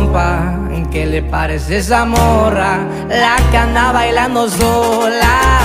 compa, ¿qué le parece esa morra? La que anda bailando sola.